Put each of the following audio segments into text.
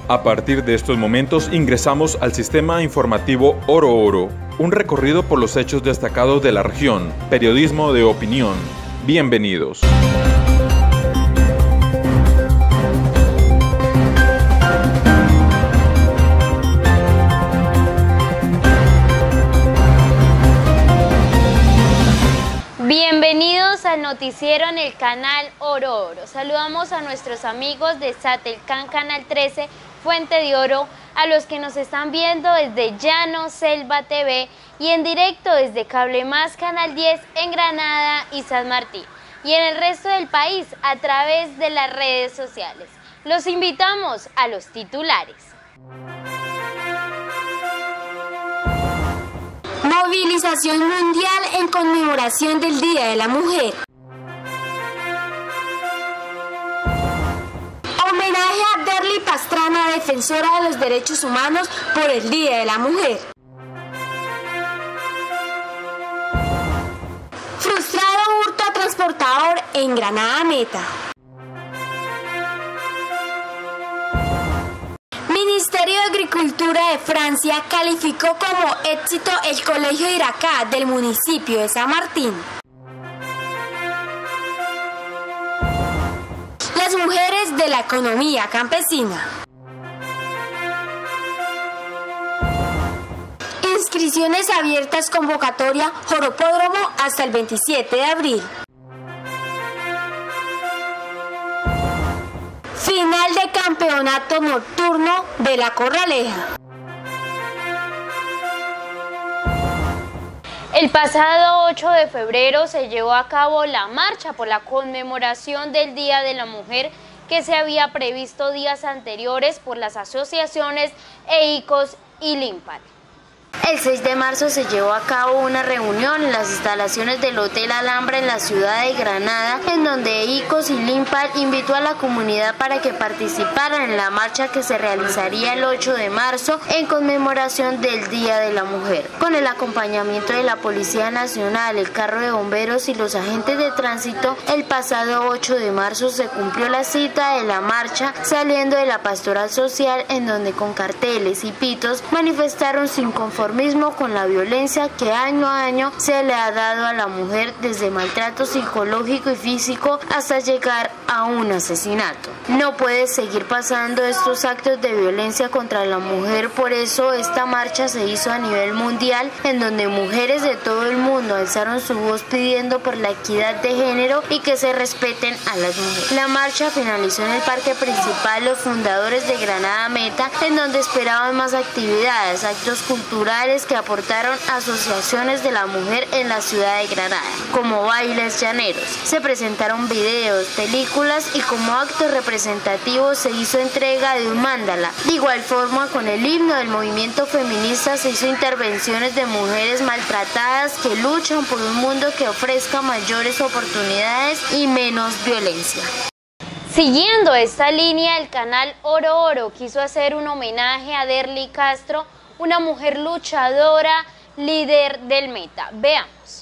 A partir de estos momentos ingresamos al sistema informativo Oro Oro, un recorrido por los hechos destacados de la región, periodismo de opinión. Bienvenidos. Bienvenidos al noticiero en el canal Oro Oro. Saludamos a nuestros amigos de Satelcan Canal 13, Fuente de Oro, a los que nos están viendo desde Llano Selva TV y en directo desde Cable Más Canal 10 en Granada y San Martín, y en el resto del país a través de las redes sociales. Los invitamos a los titulares. Movilización mundial en conmemoración del Día de la Mujer. Homenaje a Derly Pastrana, defensora de los derechos humanos por el Día de la Mujer. Frustrado hurto a transportador en Granada Meta. Ministerio de Agricultura de Francia calificó como éxito el Colegio Iracá del municipio de San Martín. Las mujeres de la economía campesina. Inscripciones abiertas, convocatoria Joropódromo hasta el 27 de abril. Final de campeonato nocturno de La Corraleja. El pasado 8 de febrero se llevó a cabo la marcha por la conmemoración del Día de la Mujer que se había previsto días anteriores por las asociaciones EICOS y LIMPAL. El 6 de marzo se llevó a cabo una reunión en las instalaciones del Hotel Alhambra en la ciudad de Granada, en donde EICOS y LIMPAL invitó a la comunidad para que participaran en la marcha que se realizaría el 8 de marzo en conmemoración del Día de la Mujer. Con el acompañamiento de la Policía Nacional, el carro de bomberos y los agentes de tránsito, el pasado 8 de marzo se cumplió la cita de la marcha saliendo de la Pastoral Social, en donde con carteles y pitos manifestaron su inconformismo con la violencia que año a año se le ha dado a la mujer, desde maltrato psicológico y físico hasta llegar a un asesinato. No puede seguir pasando estos actos de violencia contra la mujer, por eso esta marcha se hizo a nivel mundial, en donde mujeres de todo el mundo alzaron su voz pidiendo por la equidad de género y que se respeten a las mujeres. La marcha finalizó en el parque principal Los Fundadores de Granada Meta, en donde esperaban más actividades, actos culturales que aportaron asociaciones de la mujer en la ciudad de Granada, como bailes llaneros. Se presentaron videos, películas y como acto representativo se hizo entrega de un mandala. De igual forma, con el himno del movimiento feminista se hizo intervenciones de mujeres maltratadas que luchan por un mundo que ofrezca mayores oportunidades y menos violencia. Siguiendo esta línea, el canal Oro Oro quiso hacer un homenaje a Derly Castro, una mujer luchadora, líder del Meta. Veamos.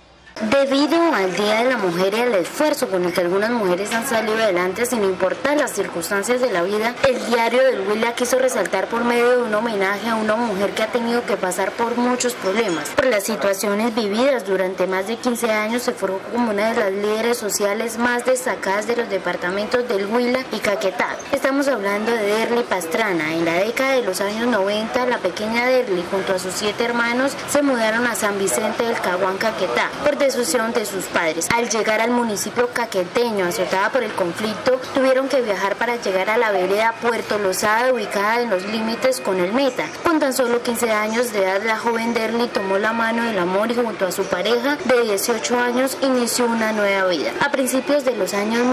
Debido al Día de la Mujer y al esfuerzo con el que algunas mujeres han salido adelante sin importar las circunstancias de la vida, el diario del Huila quiso resaltar por medio de un homenaje a una mujer que ha tenido que pasar por muchos problemas. Por las situaciones vividas durante más de 15 años, se formó como una de las líderes sociales más destacadas de los departamentos del Huila y Caquetá. Estamos hablando de Derly Pastrana. En la década de los años 90, la pequeña Derly junto a sus 7 hermanos se mudaron a San Vicente del Caguán, Caquetá, por decisión de sus padres. Al llegar al municipio caqueteño, azotada por el conflicto, tuvieron que viajar para llegar a la vereda Puerto Lozada, ubicada en los límites con el Meta. Con tan solo 15 años de edad, la joven Derly tomó la mano del amor y junto a su pareja de 18 años inició una nueva vida. A principios de los años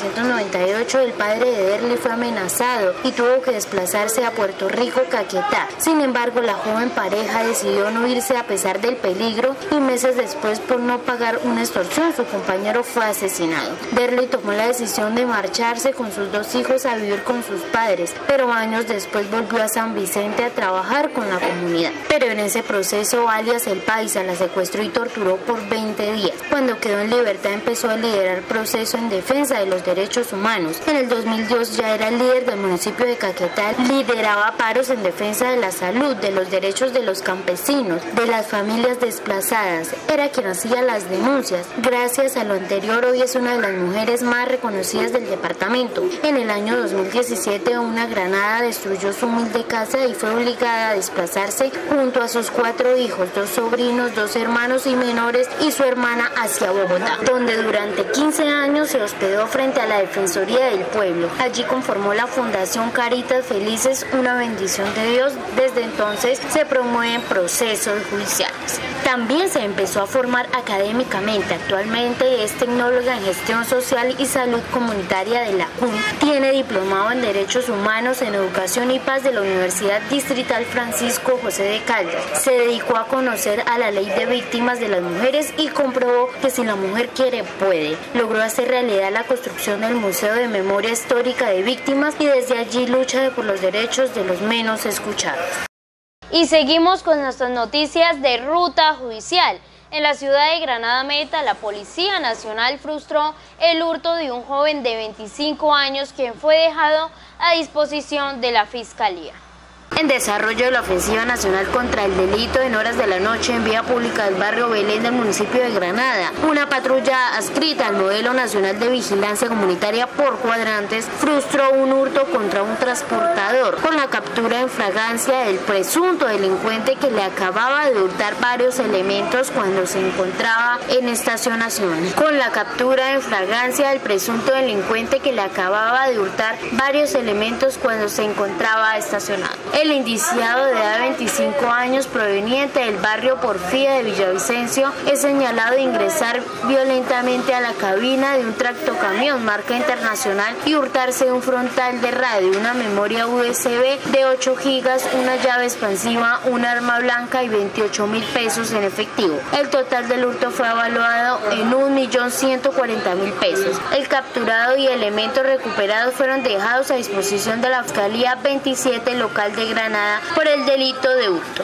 1998, el padre de Derly fue amenazado y tuvo que desplazarse a Puerto Rico, Caquetá. Sin embargo, la joven pareja decidió no irse a pesar del peligro y meses después, por no pagar una extorsión, su compañero fue asesinado. Derley tomó la decisión de marcharse con sus 2 hijos a vivir con sus padres, pero años después volvió a San Vicente a trabajar con la comunidad. Pero en ese proceso, alias El Paisa, la secuestró y torturó por 20 días. Cuando quedó en libertad, empezó a liderar proceso en defensa de los derechos humanos. En el 2002 ya era el líder del municipio de Caquetá, lideraba paros en defensa de la salud, de los derechos de los campesinos, de las familias desplazadas. Era quien hacía las denuncias. Gracias a lo anterior, hoy es una de las mujeres más reconocidas del departamento. En el año 2017, una granada destruyó su humilde casa y fue obligada a desplazarse junto a sus 4 hijos, 2 sobrinos, 2 hermanos y menores y su hermana hacia Bogotá, donde durante 15 años se hospedó frente a la Defensoría del Pueblo. Allí conformó la Fundación Caritas Felices, una bendición de Dios. Desde entonces se promueven procesos judiciales. También se empezó a formar académicamente. Actualmente es tecnóloga en gestión social y salud comunitaria de la CUN. Tiene diplomado en Derechos Humanos, en Educación y Paz de la Universidad Distrital Francisco José de Caldas. Se dedicó a conocer a la ley de víctimas de las mujeres y comprobó que si la mujer quiere, puede. Logró hacer realidad la construcción del Museo de Memoria Histórica de Víctimas y desde allí lucha por los derechos de los menos escuchados. Y seguimos con nuestras noticias de ruta judicial. En la ciudad de Granada Meta, la Policía Nacional frustró el hurto de un joven de 25 años quien fue dejado a disposición de la Fiscalía. En desarrollo de la ofensiva nacional contra el delito en horas de la noche en vía pública del barrio Belén del municipio de Granada, una patrulla adscrita al modelo nacional de vigilancia comunitaria por cuadrantes frustró un hurto contra un transportador con la captura en flagrancia del presunto delincuente que le acababa de hurtar varios elementos cuando se encontraba en estacionación. Con la captura en flagrancia del presunto delincuente que le acababa de hurtar varios elementos cuando se encontraba estacionado. El indiciado de edad de 25 años proveniente del barrio Porfía de Villavicencio es señalado de ingresar violentamente a la cabina de un tractocamión marca internacional y hurtarse un frontal de radio, una memoria USB de 8 gigas, una llave expansiva, un arma blanca y 28.000 pesos en efectivo. El total del hurto fue evaluado en 1.140.000 pesos. El capturado y elementos recuperados fueron dejados a disposición de la Fiscalía 27 local de Granada por el delito de hurto.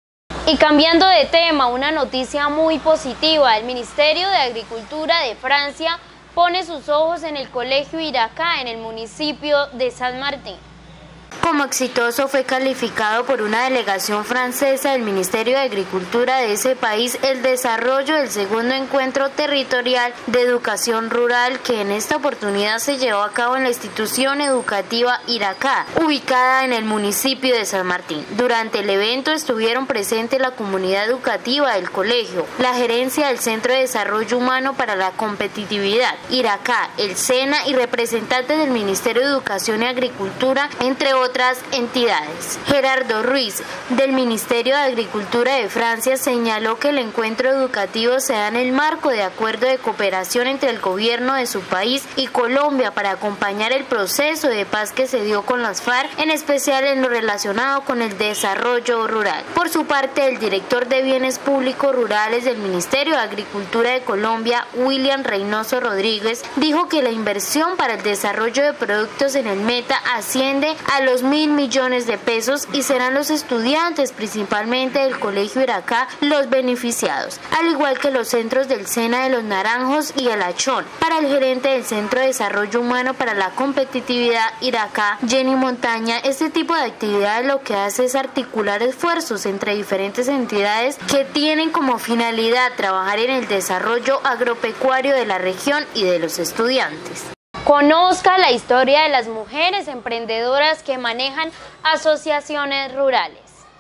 Y cambiando de tema, una noticia muy positiva. El Ministerio de Agricultura de Francia pone sus ojos en el Colegio Iracá en el municipio de San Martín. Como exitoso fue calificado por una delegación francesa del Ministerio de Agricultura de ese país el desarrollo del segundo encuentro territorial de educación rural que en esta oportunidad se llevó a cabo en la institución educativa Iracá, ubicada en el municipio de San Martín. Durante el evento estuvieron presentes la comunidad educativa del colegio, la gerencia del Centro de Desarrollo Humano para la Competitividad, Iracá, el SENA y representantes del Ministerio de Educación y Agricultura, entre otras entidades. Gerardo Ruiz, del Ministerio de Agricultura de Francia, señaló que el encuentro educativo se da en el marco de acuerdo de cooperación entre el gobierno de su país y Colombia para acompañar el proceso de paz que se dio con las FARC, en especial en lo relacionado con el desarrollo rural. Por su parte, el director de Bienes Públicos Rurales del Ministerio de Agricultura de Colombia, William Reynoso Rodríguez, dijo que la inversión para el desarrollo de productos en el Meta asciende a los 1.000 millones de pesos y serán los estudiantes, principalmente del Colegio Iracá, los beneficiados, al igual que los centros del SENA de Los Naranjos y el Achón. Para el gerente del Centro de Desarrollo Humano para la Competitividad Iracá, Jenny Montaña, este tipo de actividades lo que hace es articular esfuerzos entre diferentes entidades que tienen como finalidad trabajar en el desarrollo agropecuario de la región y de los estudiantes. Conozca la historia de las mujeres emprendedoras que manejan asociaciones rurales.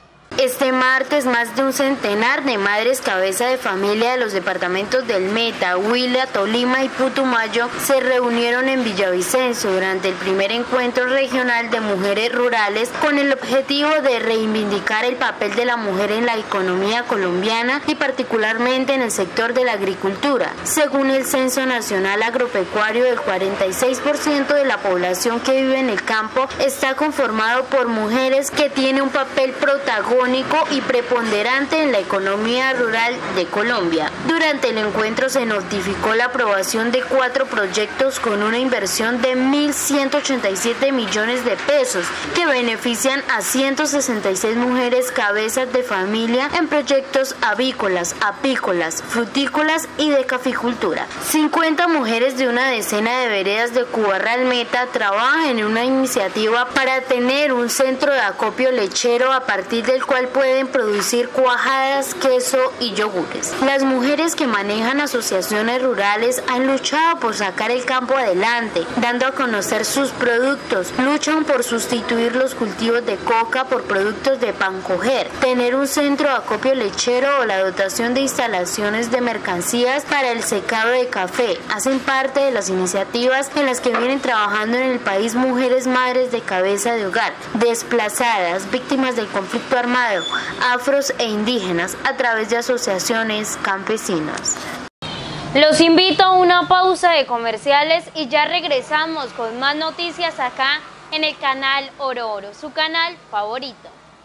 Este martes, más de un centenar de madres cabeza de familia de los departamentos del Meta, Huila, Tolima y Putumayo se reunieron en Villavicencio durante el primer encuentro regional de mujeres rurales con el objetivo de reivindicar el papel de la mujer en la economía colombiana y particularmente en el sector de la agricultura. Según el Censo Nacional Agropecuario, el 46% de la población que vive en el campo está conformado por mujeres que tienen un papel protagónico protagónico y preponderante en la economía rural de Colombia. Durante el encuentro se notificó la aprobación de 4 proyectos con una inversión de 1.187 millones de pesos que benefician a 166 mujeres cabezas de familia en proyectos avícolas, apícolas, frutícolas y de caficultura. 50 mujeres de una decena de veredas de Cubarral Meta trabajan en una iniciativa para tener un centro de acopio lechero a partir del cual pueden producir cuajadas, queso y yogures. Las mujeres que manejan asociaciones rurales han luchado por sacar el campo adelante, dando a conocer sus productos, luchan por sustituir los cultivos de coca por productos de pancoger, tener un centro de acopio lechero o la dotación de instalaciones de mercancías para el secado de café. Hacen parte de las iniciativas en las que vienen trabajando en el país mujeres madres de cabeza de hogar, desplazadas, víctimas del conflicto armado, afros e indígenas a través de asociaciones campesinas. Los invito a una pausa de comerciales y ya regresamos con más noticias acá en el canal Oro Oro, su canal favorito.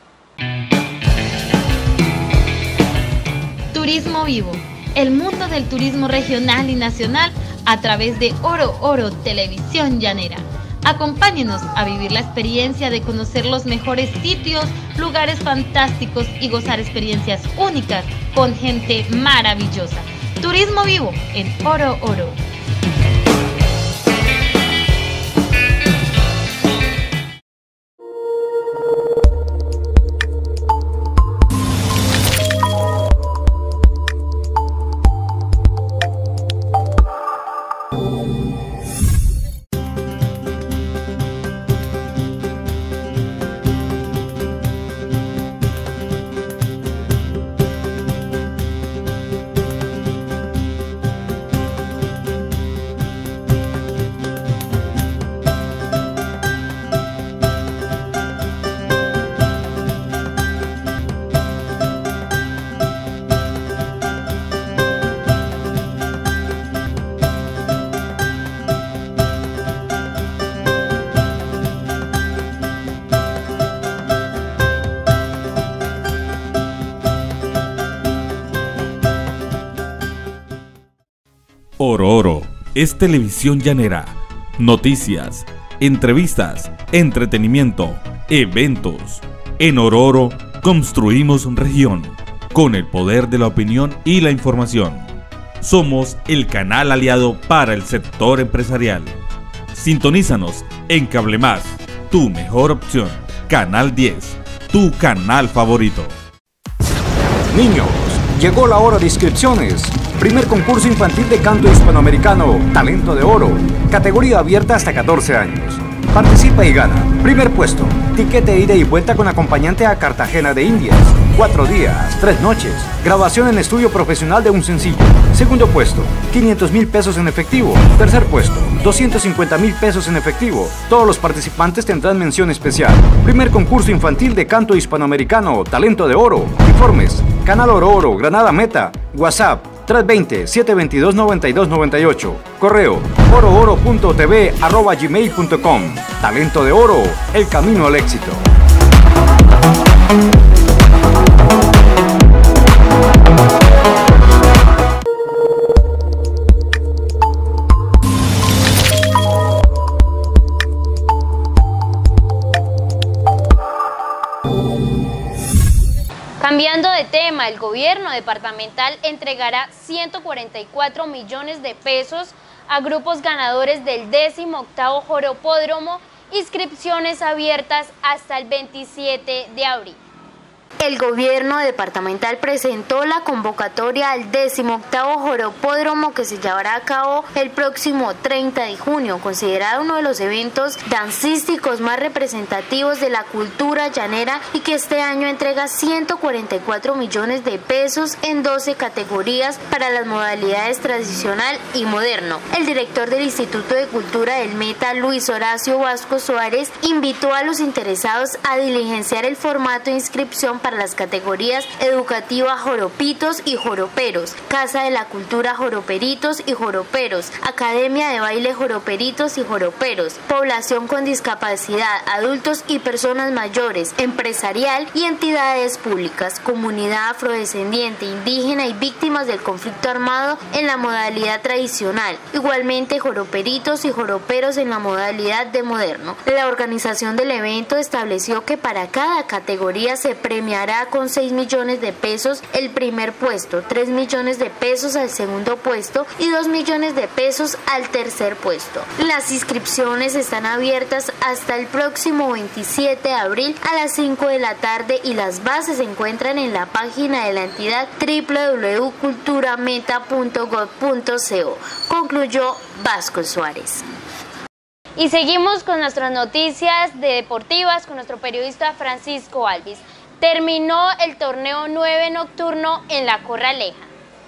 Turismo Vivo, el mundo del turismo regional y nacional a través de Oro Oro Televisión Llanera. Acompáñenos a vivir la experiencia de conocer los mejores sitios, lugares fantásticos y gozar experiencias únicas con gente maravillosa. Turismo Vivo en Oro Oro. Oro Oro es televisión llanera, noticias, entrevistas, entretenimiento, eventos. En Oro Oro construimos región, con el poder de la opinión y la información. Somos el canal aliado para el sector empresarial. Sintonízanos en Cable Más, tu mejor opción. Canal 10, tu canal favorito. Niños, llegó la hora de inscripciones. Primer concurso infantil de canto hispanoamericano, Talento de Oro. Categoría abierta hasta 14 años. Participa y gana. Primer puesto, tiquete ida y vuelta con acompañante a Cartagena de Indias. 4 días, 3 noches. Grabación en estudio profesional de un sencillo. Segundo puesto, 500,000 pesos en efectivo. Tercer puesto, 250,000 pesos en efectivo. Todos los participantes tendrán mención especial. Primer concurso infantil de canto hispanoamericano, Talento de Oro. Informes, Canal Oro Oro, Granada Meta. WhatsApp 320-722-9298. Correo orooro.tv@gmail.com. Talento de Oro, el camino al éxito. Cambiando de tema, el gobierno departamental entregará 144 millones de pesos a grupos ganadores del 18º Joropódromo, inscripciones abiertas hasta el 27 de abril. El gobierno departamental presentó la convocatoria al 18º Joropódromo que se llevará a cabo el próximo 30 de junio, considerado uno de los eventos dancísticos más representativos de la cultura llanera y que este año entrega 144 millones de pesos en 12 categorías para las modalidades tradicional y moderno. El director del Instituto de Cultura del Meta, Luis Horacio Vasco Suárez, invitó a los interesados a diligenciar el formato de inscripción participaron para las categorías educativa Joropitos y Joroperos, Casa de la Cultura Joroperitos y Joroperos, Academia de Baile Joroperitos y Joroperos, Población con Discapacidad, Adultos y Personas Mayores, Empresarial y Entidades Públicas, Comunidad Afrodescendiente, Indígena y Víctimas del Conflicto Armado en la modalidad tradicional, igualmente Joroperitos y Joroperos en la modalidad de moderno. La organización del evento estableció que para cada categoría se premiará con 6 millones de pesos el primer puesto, 3 millones de pesos al segundo puesto y 2 millones de pesos al tercer puesto. Las inscripciones están abiertas hasta el próximo 27 de abril a las 5 de la tarde y las bases se encuentran en la página de la entidad www.culturameta.gov.co, concluyó Vasco Suárez. Y seguimos con nuestras noticias deportivas con nuestro periodista Francisco Alvis. Terminó el torneo 9 nocturno en La Corraleja.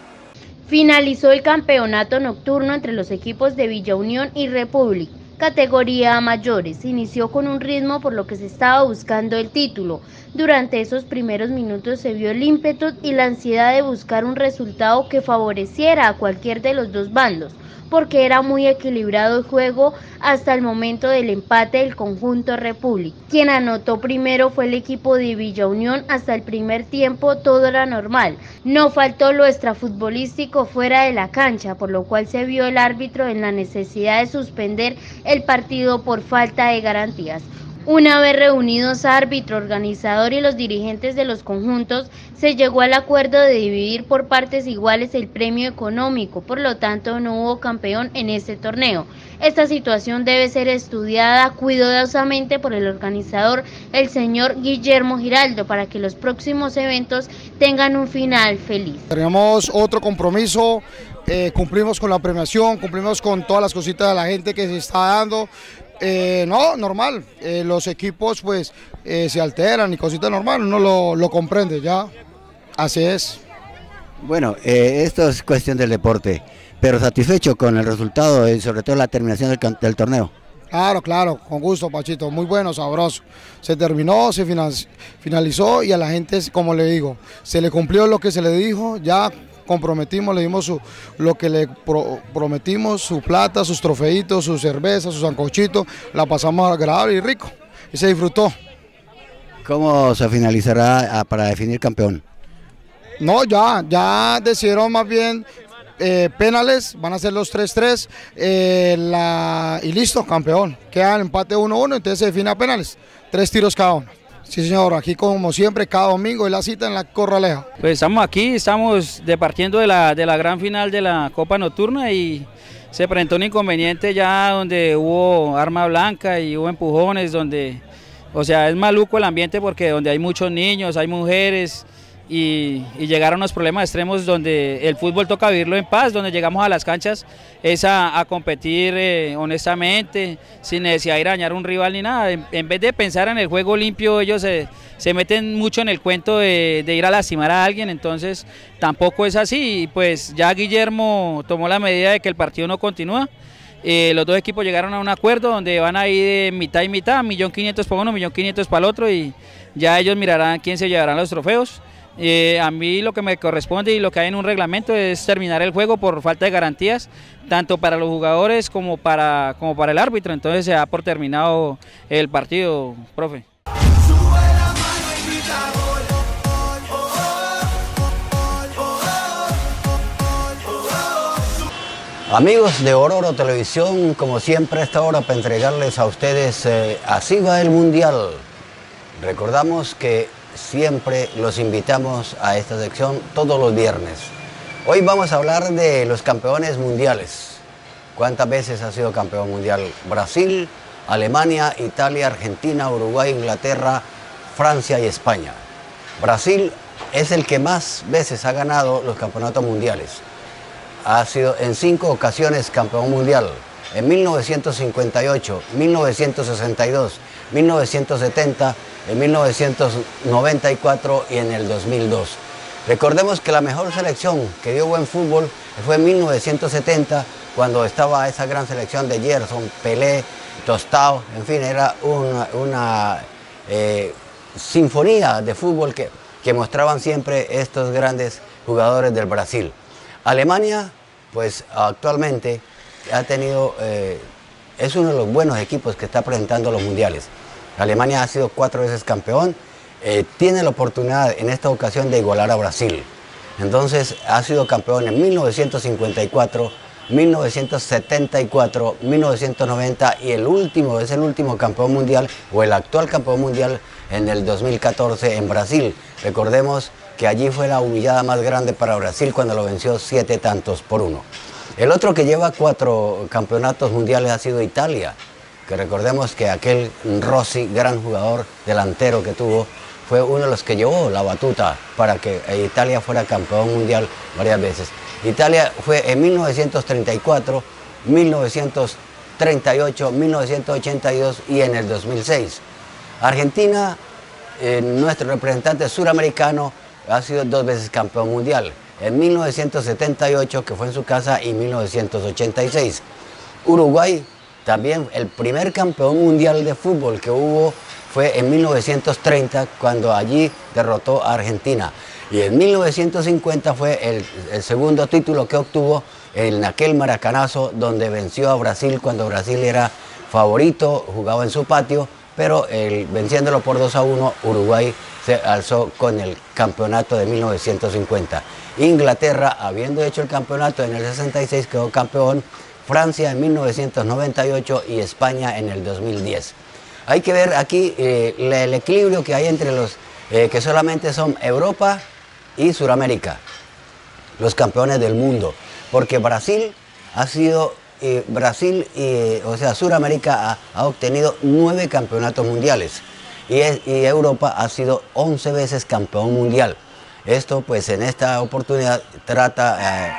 Finalizó el campeonato nocturno entre los equipos de Villa Unión y Republic, categoría mayores. Inició con un ritmo por lo que se estaba buscando el título. Durante esos primeros minutos se vio el ímpetu y la ansiedad de buscar un resultado que favoreciera a cualquier de los dos bandos, porque era muy equilibrado el juego hasta el momento del empate del conjunto Republic. Quien anotó primero fue el equipo de Villa Unión. Hasta el primer tiempo todo era normal, no faltó lo extrafutbolístico fuera de la cancha, por lo cual se vio el árbitro en la necesidad de suspender el partido por falta de garantías. Una vez reunidos árbitro, organizador y los dirigentes de los conjuntos, se llegó al acuerdo de dividir por partes iguales el premio económico, por lo tanto no hubo campeón en este torneo. Esta situación debe ser estudiada cuidadosamente por el organizador, el señor Guillermo Giraldo, para que los próximos eventos tengan un final feliz. Tenemos otro compromiso. Cumplimos con la premiación, cumplimos con todas las cositas de la gente que se está dando. No, normal, los equipos pues se alteran y cositas normales, uno lo comprende ya, así es. Bueno, esto es cuestión del deporte, pero satisfecho con el resultado y sobre todo la terminación del torneo. Claro, con gusto, Pachito, muy bueno, sabroso. Se terminó, se finalizó y a la gente, como le digo, se le cumplió lo que se le dijo, ya comprometimos, le dimos lo que le prometimos, su plata, sus trofeitos, su cerveza, su sancochito, la pasamos agradable y rico y se disfrutó. ¿Cómo se finalizará para definir campeón? No, ya decidieron más bien penales, van a ser los 3-3 y listo, campeón. Queda el empate 1-1, entonces se define a penales, 3 tiros cada uno. Sí señor, aquí como siempre, cada domingo es la cita en La Corraleja. Pues estamos aquí, estamos departiendo de la gran final de la Copa Nocturna y se presentó un inconveniente ya donde hubo arma blanca y hubo empujones, donde, o sea, es maluco el ambiente porque donde hay muchos niños, hay mujeres y llegaron unos problemas extremos donde el fútbol toca vivirlo en paz, donde llegamos a las canchas es a competir honestamente, sin necesidad de ir a dañar a un rival ni nada. En vez de pensar en el juego limpio, ellos se meten mucho en el cuento de ir a lastimar a alguien, entonces tampoco es así. Y pues ya Guillermo tomó la medida de que el partido no continúa. Los dos equipos llegaron a un acuerdo donde van a ir de mitad y mitad, 1.500.000 para uno, 1.500.000 para el otro, y ya ellos mirarán quién se llevarán los trofeos. A mí lo que me corresponde y lo que hay en un reglamento es terminar el juego por falta de garantías, tanto para los jugadores como para el árbitro, entonces se da por terminado el partido, profe. Amigos de Ororo Televisión, como siempre a esta hora para entregarles a ustedes Así va el Mundial. Recordamos que siempre los invitamos a esta sección todos los viernes. Hoy vamos a hablar de los campeones mundiales. ¿Cuántas veces ha sido campeón mundial? Brasil, Alemania, Italia, Argentina, Uruguay, Inglaterra, Francia y España. Brasil es el que más veces ha ganado los campeonatos mundiales. Ha sido en 5 ocasiones campeón mundial. En 1958, 1962, 1970, en 1994 y en el 2002. Recordemos que la mejor selección que dio buen fútbol fue en 1970, cuando estaba esa gran selección de Gerson, Pelé, Tostao, en fin, era una sinfonía de fútbol que mostraban siempre estos grandes jugadores del Brasil. Alemania, pues actualmente ha tenido, es uno de los buenos equipos que está presentando los mundiales. Alemania ha sido 4 veces campeón, tiene la oportunidad en esta ocasión de igualar a Brasil. Entonces ha sido campeón en 1954, 1974, 1990 y es el último campeón mundial o el actual campeón mundial en el 2014 en Brasil. Recordemos que allí fue la humillada más grande para Brasil cuando lo venció 7-1. El otro que lleva 4 campeonatos mundiales ha sido Italia, que recordemos que aquel Rossi, gran jugador delantero que tuvo, fue uno de los que llevó la batuta para que Italia fuera campeón mundial varias veces. Italia fue en 1934, 1938, 1982 y en el 2006. Argentina, nuestro representante suramericano, ha sido 2 veces campeón mundial. En 1978, que fue en su casa, y 1986. Uruguay, también el primer campeón mundial de fútbol que hubo fue en 1930, cuando allí derrotó a Argentina. Y en 1950 fue el segundo título que obtuvo en aquel maracanazo donde venció a Brasil cuando Brasil era favorito, jugaba en su patio, pero venciéndolo por 2-1, Uruguay se alzó con el campeonato de 1950. Inglaterra, habiendo hecho el campeonato en el 66, quedó campeón, Francia en 1998 y España en el 2010. Hay que ver aquí el equilibrio que hay entre los que solamente son Europa y Sudamérica, los campeones del mundo, porque Brasil ha sido, Sudamérica ha obtenido 9 campeonatos mundiales y Europa ha sido 11 veces campeón mundial. Esto pues en esta oportunidad trata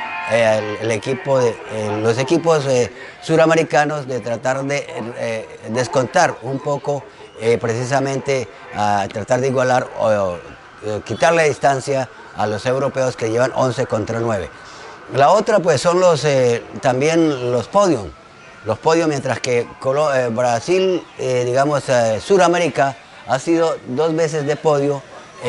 los equipos suramericanos de tratar de descontar un poco precisamente a tratar de igualar o quitarle distancia a los europeos que llevan 11 contra 9. La otra pues son también los podios. Los podios, mientras que Brasil, Suramérica ha sido 2 veces de podio,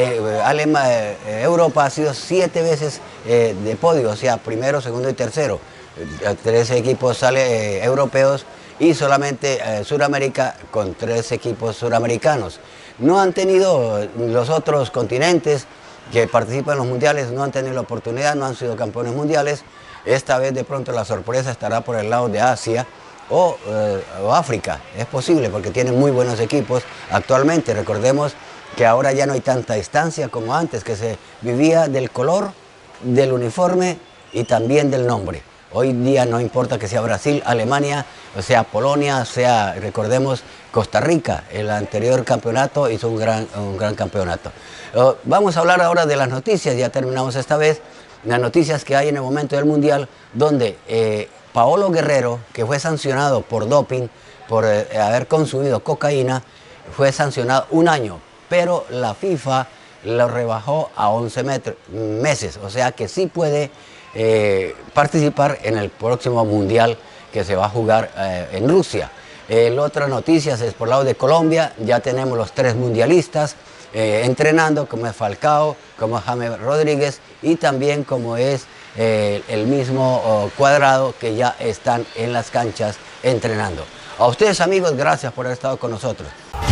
Europa ha sido 7 veces de podio, o sea, primero, segundo y tercero. 3 equipos europeos y solamente Sudamérica con 3 equipos suramericanos. No han tenido los otros continentes que participan en los mundiales, no han tenido la oportunidad, no han sido campeones mundiales. Esta vez de pronto la sorpresa estará por el lado de Asia o África. Es posible porque tienen muy buenos equipos actualmente. Recordemos que ahora ya no hay tanta distancia como antes, que se vivía del color, del uniforme y también del nombre. Hoy día no importa que sea Brasil, Alemania, o sea Polonia, sea, recordemos, Costa Rica. El anterior campeonato hizo un gran campeonato. Vamos a hablar ahora de las noticias, ya terminamos esta vez. Las noticias que hay en el momento del Mundial, donde Paolo Guerrero, que fue sancionado por doping, por haber consumido cocaína, fue sancionado 1 año, pero la FIFA lo rebajó a 11 meses, o sea que sí puede participar en el próximo Mundial que se va a jugar en Rusia. Otras noticias es por el lado de Colombia, ya tenemos los 3 mundialistas entrenando, como es Falcao, como es James Rodríguez y también como es el mismo Cuadrado, que ya están en las canchas entrenando. A ustedes, amigos, gracias por haber estado con nosotros.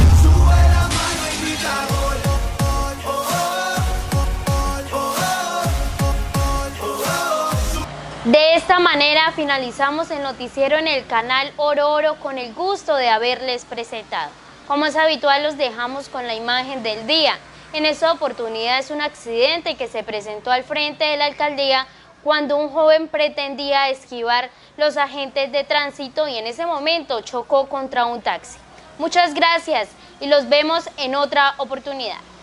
De esta manera finalizamos el noticiero en el canal Oro Oro con el gusto de haberles presentado. Como es habitual, los dejamos con la imagen del día. En esta oportunidad es un accidente que se presentó al frente de la alcaldía cuando un joven pretendía esquivar los agentes de tránsito y en ese momento chocó contra un taxi. Muchas gracias y los vemos en otra oportunidad.